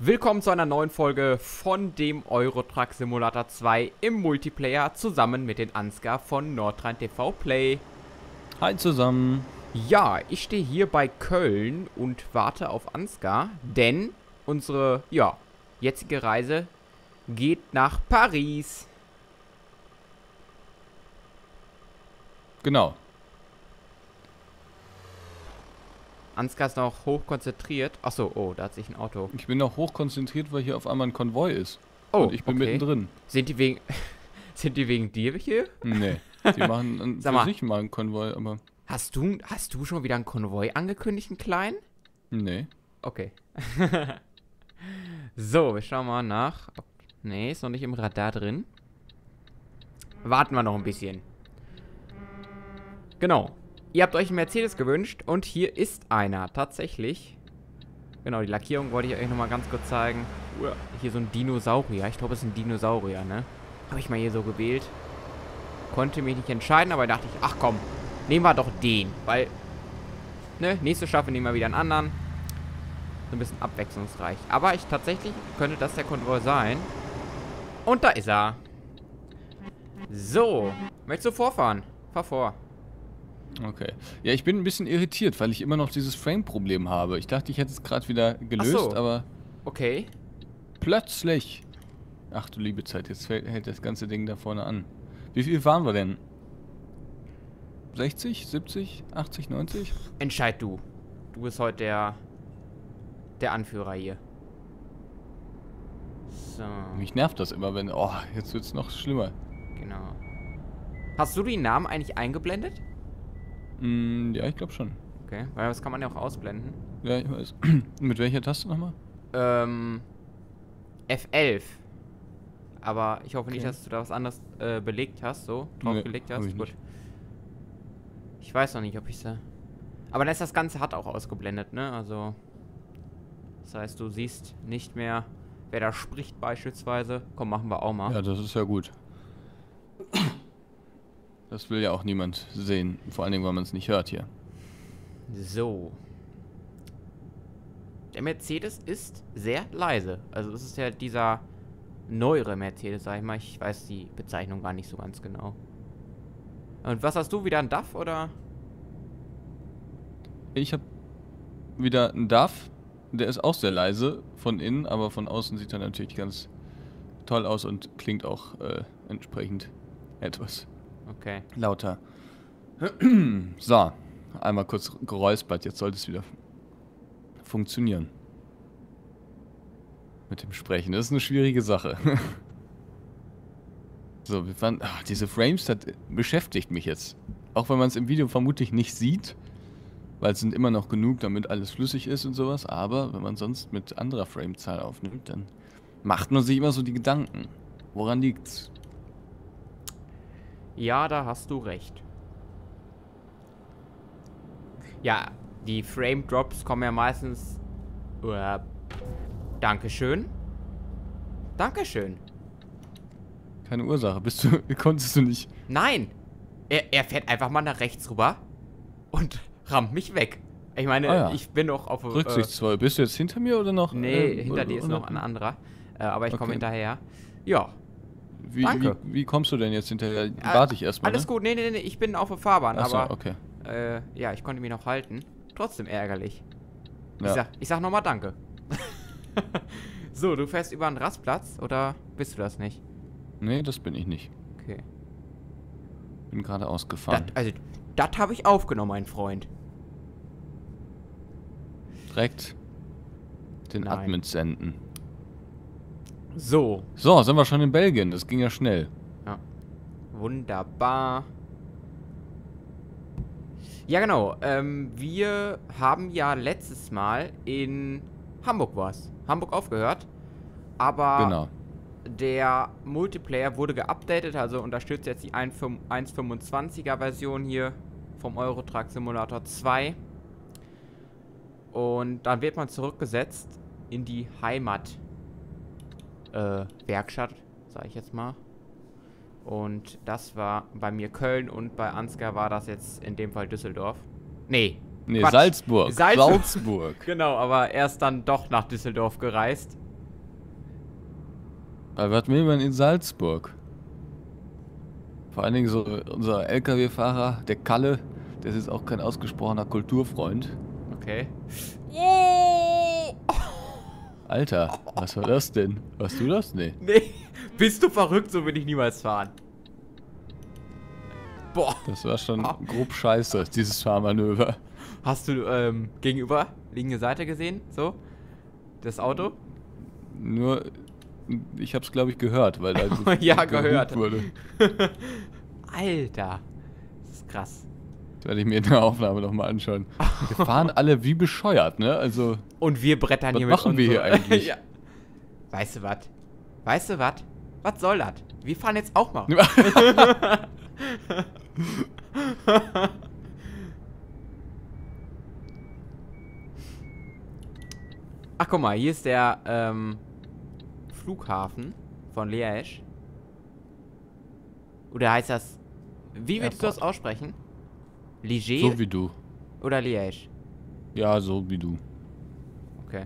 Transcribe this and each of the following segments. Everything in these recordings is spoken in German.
Willkommen zu einer neuen Folge von dem Euro Truck Simulator 2 im Multiplayer zusammen mit den Ansgar von Nordrhein TV Play. Hi zusammen. Ja, ich stehe hier bei Köln und warte auf Ansgar, denn unsere, jetzige Reise geht nach Paris. Genau. Ansgar ist noch hoch konzentriert. Achso, oh, da hat sich ein Auto. Ich bin noch hoch konzentriert, weil hier auf einmal ein Konvoi ist. Oh, und ich bin okay. mittendrin. Sind die wegen dir hier? Nee, die machen Sag für mal. sich mal einen Konvoi, aber Hast du schon wieder einen Konvoi angekündigt, einen kleinen? nee. Okay. So, wir schauen mal nach. Nee, ist noch nicht im Radar drin. Warten wir noch ein bisschen. Genau. Ihr habt euch einen Mercedes gewünscht und hier ist einer, tatsächlich. Genau, die Lackierung wollte ich euch nochmal ganz kurz zeigen. Hier so ein Dinosaurier. Ich glaube, es ist ein Dinosaurier, ne? Habe ich mal hier so gewählt. Konnte mich nicht entscheiden, aber dachte ich, ach komm, nehmen wir doch den. Weil, ne, nächste Staffel nehmen wir wieder einen anderen. So ein bisschen abwechslungsreich. Aber tatsächlich könnte das der Konvoi sein. Und da ist er. So, möchtest du vorfahren? Fahr vor. Okay. Ja, ich bin ein bisschen irritiert, weil ich immer noch dieses Frame-Problem habe. Ich dachte, ich hätte es gerade wieder gelöst, Ach so. aber Okay. plötzlich... Ach du liebe Zeit, jetzt hält das ganze Ding da vorne an. Wie viel fahren wir denn? 60, 70, 80, 90? Entscheid du. Du bist heute der Anführer hier. So, Mich nervt das immer, wenn... Oh, jetzt wird es noch schlimmer. genau. Hast du die Namen eigentlich eingeblendet? Ja, ich glaube schon. Okay, weil das kann man ja auch ausblenden. Ja, ich weiß. Mit welcher Taste nochmal? F11. Aber ich hoffe nicht, Okay. dass du da was anderes belegt hast, so, Nee, draufgelegt hab hast. ich Gut. nicht. Ich weiß noch nicht, ob ich da... Aber dann ist das Ganze hat auch ausgeblendet, ne? Also... Das heißt, du siehst nicht mehr, wer da spricht beispielsweise. Komm, machen wir auch mal. Ja, das ist ja gut. Das will ja auch niemand sehen. Vor allen Dingen, weil man es nicht hört hier. So. Der Mercedes ist sehr leise. Also es ist ja dieser neuere Mercedes, sag ich mal. Ich weiß die Bezeichnung gar nicht so ganz genau. Und was hast du, wieder ein DAF oder? Ich habe wieder einen DAF. Der ist auch sehr leise von innen, aber von außen sieht er natürlich ganz toll aus und klingt auch entsprechend etwas Okay. lauter. So, einmal kurz geräuspert. Jetzt sollte es wieder funktionieren. Mit dem Sprechen. Das ist eine schwierige Sache. So, wir fanden, diese Frames, das beschäftigt mich jetzt. Auch wenn man es im Video vermutlich nicht sieht, weil es sind immer noch genug, damit alles flüssig ist und sowas. Aber wenn man sonst mit anderer Framezahl aufnimmt, dann macht man sich immer so die Gedanken. Woran liegt's? Ja, da hast du recht. Ja, die Frame Drops kommen ja meistens... Dankeschön. Dankeschön. Keine Ursache. Konntest du nicht... Nein! Er fährt einfach mal nach rechts rüber und rammt mich weg. Ich meine, ich bin doch auf... Rücksichtsvoll. Bist du jetzt hinter mir oder noch? Nee, hinter dir ist noch ein anderer. Aber ich komme hinterher. Ja. Danke. Wie kommst du denn jetzt hinterher? Warte ich erstmal. Alles gut, nee, ich bin auf der Fahrbahn, Achso, aber... okay. ja, ich konnte mich noch halten. Trotzdem ärgerlich. Ja. Ich sag nochmal Danke. So, du fährst über einen Rastplatz oder bist du das nicht? Nee, das bin ich nicht. Okay. Bin gerade ausgefahren. Das habe ich aufgenommen, mein Freund. Direkt den Nein. Admin senden. So. So, sind wir schon in Belgien. Das ging ja schnell. Ja. Wunderbar. Ja, genau. Wir haben ja letztes Mal in Hamburg Hamburg aufgehört. Aber Genau. der Multiplayer wurde geupdatet, also unterstützt jetzt die 1.25er Version hier vom Euro Truck Simulator 2. Und dann wird man zurückgesetzt in die Heimat Werkstatt, sage ich jetzt mal. Und das war bei mir Köln und bei Ansgar war das jetzt in dem Fall Düsseldorf. Nee, Nee, Quatsch. Salzburg. Salzburg. Genau, aber er ist dann doch nach Düsseldorf gereist. Aber was will man in Salzburg? Vor allen Dingen so unser LKW-Fahrer, der Kalle, der ist jetzt auch kein ausgesprochener Kulturfreund. Okay. Oh! Alter, was war das denn? Warst du das? Nee. Nee, bist du verrückt? So will ich niemals fahren. Boah. Das war schon grob scheiße, dieses Fahrmanöver. Hast du gegenüber liegende Seite gesehen? So? Das Auto? Nur, ich hab's glaube ich gehört, weil da ja, gehört wurde. Alter. Das ist krass. Das werde ich mir in der Aufnahme nochmal anschauen. Wir fahren alle wie bescheuert, ne? Also. Und wir brettern was hier machen wir hier eigentlich? ja. Weißt du was? Weißt du was? Was soll das? Wir fahren jetzt auch mal. Ach, guck mal, hier ist der Flughafen von Liège. Oder heißt das... Wie willst du das aussprechen? Liège? So wie du. Oder Liège? Ja, so wie du. Okay.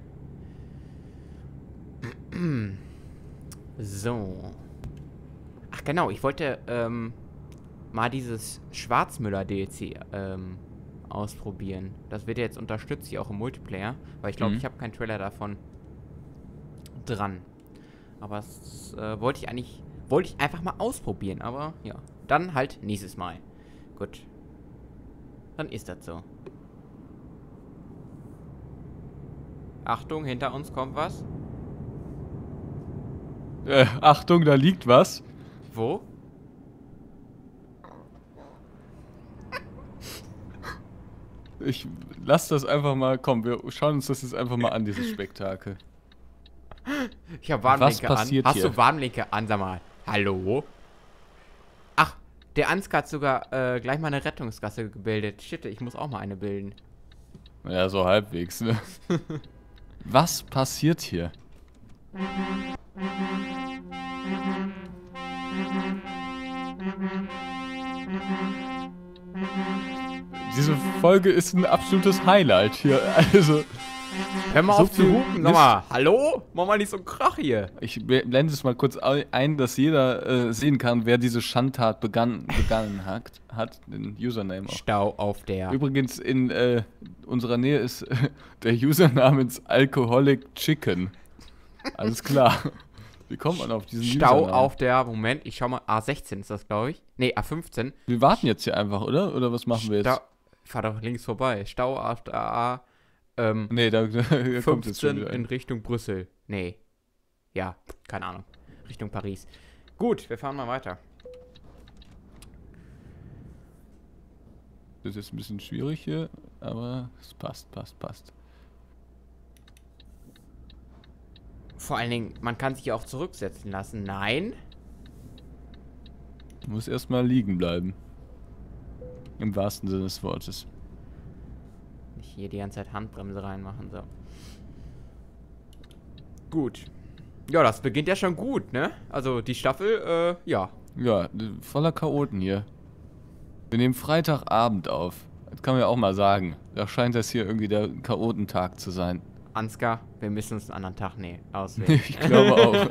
So. Ach genau, ich wollte mal dieses Schwarzmüller-DLC ausprobieren. Das wird ja jetzt unterstützt, hier auch im Multiplayer. Weil ich glaube, ich habe keinen Trailer davon dran. Aber das wollte ich einfach mal ausprobieren. Aber ja, dann halt nächstes Mal. Gut. Dann ist das so. Achtung, hinter uns kommt was. Achtung, da liegt was. Wo? Ich lass das einfach mal, komm, wir schauen uns das jetzt einfach mal an, dieses Spektakel. Ich habe Warnblinker Was an. passiert Hast hier? du Warnblinker an? Sag mal. Hallo? Ach, der Ansgar hat sogar gleich mal eine Rettungsgasse gebildet. Shit, ich muss auch mal eine bilden. Ja, so halbwegs, ne? Was passiert hier? Diese Folge ist ein absolutes Highlight hier. Also, Hör mal so auf zu viel hupen. Sag mal. Hallo? Mach mal nicht so einen Krach hier. ich blende es mal kurz ein, dass jeder sehen kann, wer diese Schandtat begangen hat. Den Username auch. Stau auf der... Übrigens, in unserer Nähe ist der User namens Alcoholic Chicken. Alles klar. Wie kommt man auf diesen Stau Usernamen? auf der... Moment, ich schau mal. A16 ist das, glaube ich. Nee, A15. Wir warten jetzt hier einfach, oder? Oder was machen wir jetzt? Fahr doch links vorbei. Stau auf der A... Nee, da kommt jetzt schon 15 wieder in ein. Richtung Brüssel. Nee. Ja, keine Ahnung. Richtung Paris. Gut, wir fahren mal weiter. Das ist jetzt ein bisschen schwierig hier, aber es passt. Vor allen Dingen, man kann sich ja auch zurücksetzen lassen. Nein. Muss erstmal liegen bleiben. Im wahrsten Sinne des Wortes. Nicht hier die ganze Zeit Handbremse reinmachen, so. Gut. Ja, das beginnt ja schon gut, ne? Also die Staffel, ja. Ja, voller Chaoten hier. Wir nehmen Freitagabend auf. Das kann man ja auch mal sagen. Da scheint das hier irgendwie der Chaotentag zu sein. Ansgar, wir müssen uns einen anderen Tag auswählen. Ich glaube auch.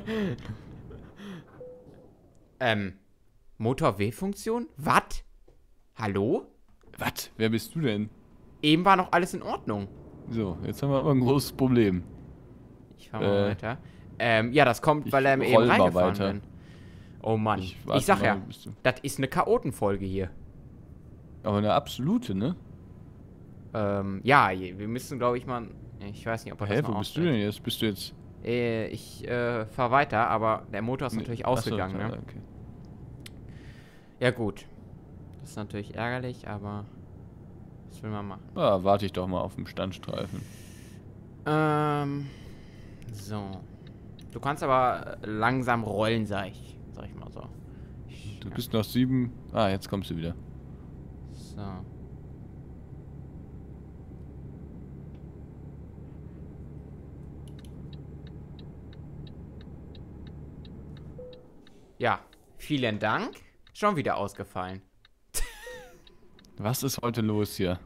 Motor-W-Funktion? Was? Hallo? Was? Wer bist du denn? Eben war noch alles in Ordnung. So, jetzt haben wir aber ein großes Problem. Ich fahr mal weiter. Ja, das kommt, weil er eben roll mal reingefahren weiter. bin. Oh Mann. Ich warte sag mal, ja, bist du- das ist eine Chaotenfolge hier. Aber eine absolute, ne? Ja, wir müssen, glaube ich, mal... Ich weiß nicht, ob er Hä, das mal wo bist du ausstellt. denn jetzt? Bist du jetzt... Ich fahr weiter, aber der Motor ist natürlich ausgegangen, Achso, ne? okay. Ja, gut. Das ist natürlich ärgerlich, aber... Was will man machen? Ja, warte ich doch mal auf dem Standstreifen. So. Du kannst aber langsam rollen, sag ich mal so. Du bist noch 7... Ah, jetzt kommst du wieder. So. Ja, vielen Dank. Schon wieder ausgefallen. Was ist heute los hier?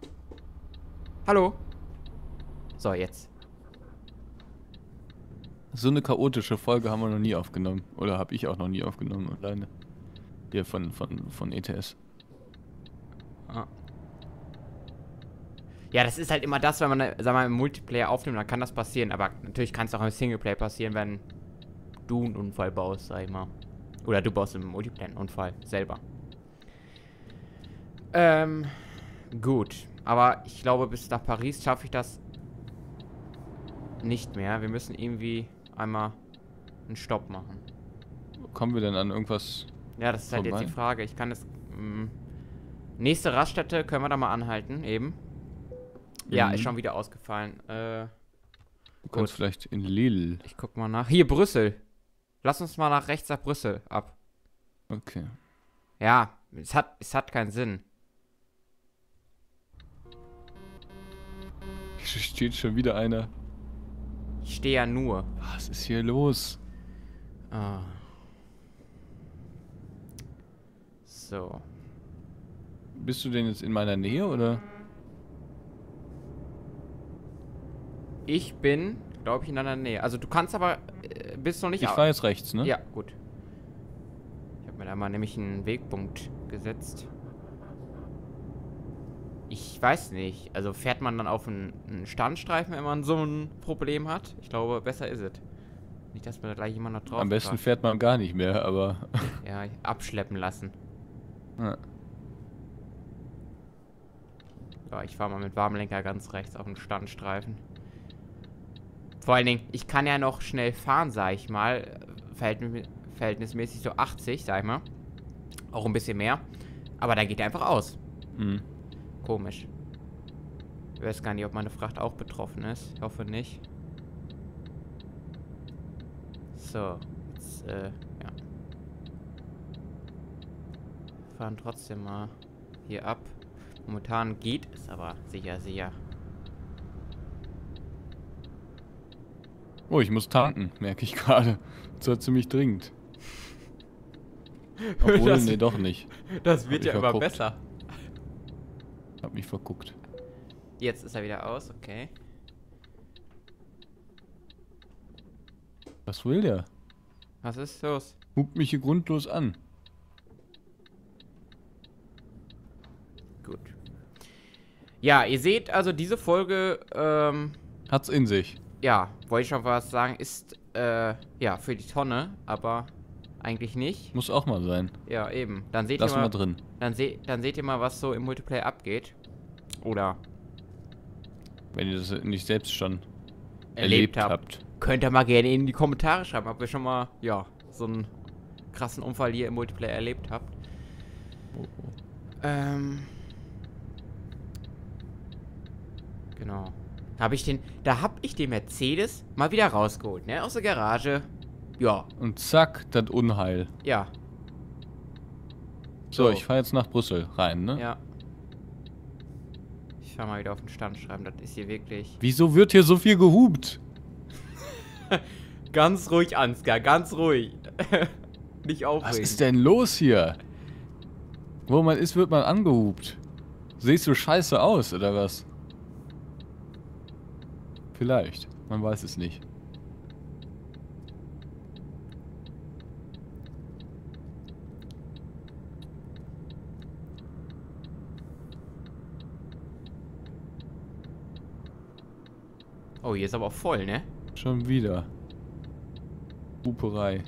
Hallo. So, jetzt. So eine chaotische Folge haben wir noch nie aufgenommen. Oder habe ich auch noch nie aufgenommen alleine. Hier von ETS. Ah. Ja, das ist halt immer das, wenn man, sag mal, im Multiplayer aufnimmt, dann kann das passieren. Aber natürlich kann es auch im Singleplayer passieren, wenn du einen Unfall baust, sag ich mal. Oder du baust im Multiplayer einen Unfall selber. Gut. Aber ich glaube, bis nach Paris schaffe ich das nicht mehr. Wir müssen irgendwie einmal einen Stopp machen. Kommen wir denn an irgendwas? Ja, das ist halt jetzt die Frage. Ich kann es... nächste Raststätte, können wir da mal anhalten, eben. Ja, ist schon wieder ausgefallen. Du kannst vielleicht in Lille. Ich guck mal nach. Hier, Brüssel. Lass uns mal nach rechts nach Brüssel ab. Okay. Ja, es hat keinen Sinn. Hier steht schon wieder einer. Ich stehe ja nur. Was ist hier los? Ah. So. Bist du denn jetzt in meiner Nähe, oder? Ich bin, glaube ich, in deiner Nähe. Also du kannst aber, bist noch nicht... Ich fahre jetzt rechts, ne? Ja, gut. Ich habe mir da mal nämlich einen Wegpunkt gesetzt. Ich weiß nicht. Also fährt man dann auf einen Standstreifen, wenn man so ein Problem hat? Ich glaube, besser ist es. Nicht, dass mir da gleich jemand noch drauf Am besten fährt man gar nicht mehr, aber... Ja, abschleppen lassen. Ja. Ja, ich fahre mal mit Warmlenker ganz rechts auf den Standstreifen. Vor allen Dingen, ich kann ja noch schnell fahren, sag ich mal. Verhältnismäßig so 80, sag ich mal. Auch ein bisschen mehr. Aber da geht er einfach aus. Mhm. Komisch. Ich weiß gar nicht, ob meine Fracht auch betroffen ist. Ich hoffe nicht. So, jetzt, ja. Fahren trotzdem mal hier ab. Momentan geht es aber sicher. Oh, ich muss tanken, merke ich gerade. Das war ziemlich dringend. Obwohl, nee, doch nicht. Das wird ja immer besser. Hab mich verguckt. Jetzt ist er wieder aus, okay. Was will der? Was ist los? Hupt mich hier grundlos an. Gut. Ja, ihr seht also, diese Folge, Hat's in sich. ja, wollte ich schon was sagen, ist, ja, für die Tonne, aber eigentlich nicht. Muss auch mal sein. Ja, eben. Dann seht Lass ihr mal, mal drin. dann seht ihr mal, was so im Multiplayer abgeht. Oder Wenn ihr das nicht selbst schon erlebt erlebt habt. könnt ihr mal gerne in die Kommentare schreiben, ob ihr schon mal, ja, so einen krassen Unfall hier im Multiplayer erlebt habt. Oh. Genau. Da hab ich den Mercedes mal wieder rausgeholt, ne? Aus der Garage. Ja. Und zack, das Unheil. Ja. So, ich fahre jetzt nach Brüssel rein, ne? Ja. Ich fahr mal wieder auf den Stand schreiben, das ist hier wirklich... Wieso wird hier so viel gehupt? Ganz ruhig, Ansgar, ganz ruhig. Nicht aufregen. Was ist denn los hier? Wo man ist, wird man angehupt. Siehst du scheiße aus, oder was? Vielleicht. Man weiß es nicht. Oh, hier ist aber auch voll, ne? Schon wieder. Huperei.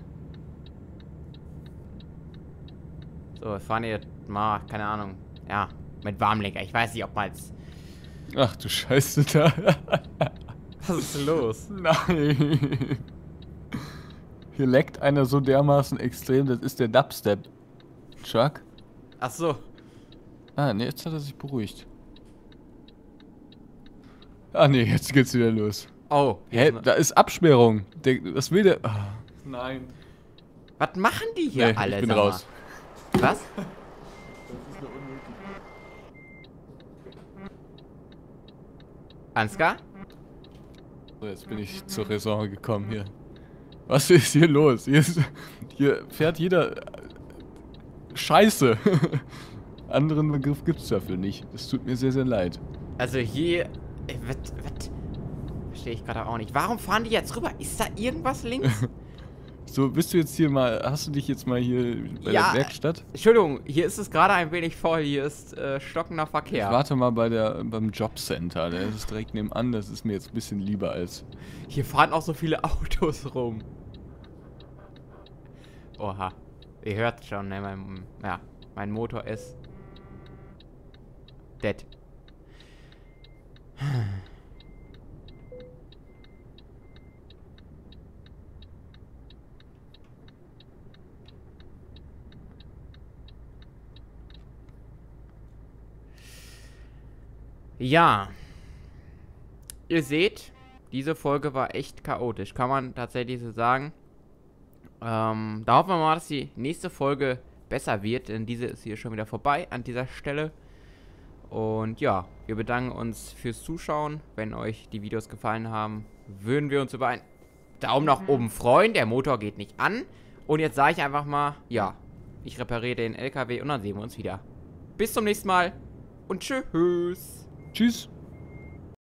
So, wir fahren hier mal, keine Ahnung. Ja, mit Warmlenker. Ich weiß nicht, ob man jetzt... Ach du Scheiße da. Was ist los? Nein. Hier leckt einer so dermaßen extrem, das ist der Dubstep. Chuck? Ach so. Ah, ne, jetzt hat er sich beruhigt. Ah, ne, jetzt geht's wieder los. Oh. Hä, da ist Absperrung. Was will der? Ah, nein. Was machen die hier Nee, alle? ich bin sag mal? raus. Was? Ansgar? So, jetzt bin ich zur Raison gekommen hier. Was ist hier los? Hier fährt jeder Scheiße. Anderen Begriff gibt's dafür nicht. Es tut mir sehr, sehr leid. Also hier... Verstehe ich gerade auch nicht. Warum fahren die jetzt rüber? Ist da irgendwas links? So, bist du jetzt hier mal, hast du dich jetzt mal hier bei der Werkstatt? Entschuldigung, hier ist es gerade ein wenig voll. Hier ist stockender Verkehr. Ich warte mal beim Jobcenter. Der ist direkt nebenan. Das ist mir jetzt ein bisschen lieber als... Hier fahren auch so viele Autos rum. Oha. Ihr hört schon, ne? Mein Motor ist... dead. Ja. Ihr seht, diese Folge war echt chaotisch. Kann man tatsächlich so sagen. Da hoffen wir mal, dass die nächste Folge besser wird. Denn diese ist hier schon wieder vorbei an dieser Stelle. Und ja, wir bedanken uns fürs Zuschauen. Wenn euch die Videos gefallen haben, würden wir uns über einen Daumen nach oben freuen. Der Motor geht nicht an. Und jetzt sage ich einfach mal, ja, ich repariere den LKW und dann sehen wir uns wieder. Bis zum nächsten Mal und tschüss. Tschüss.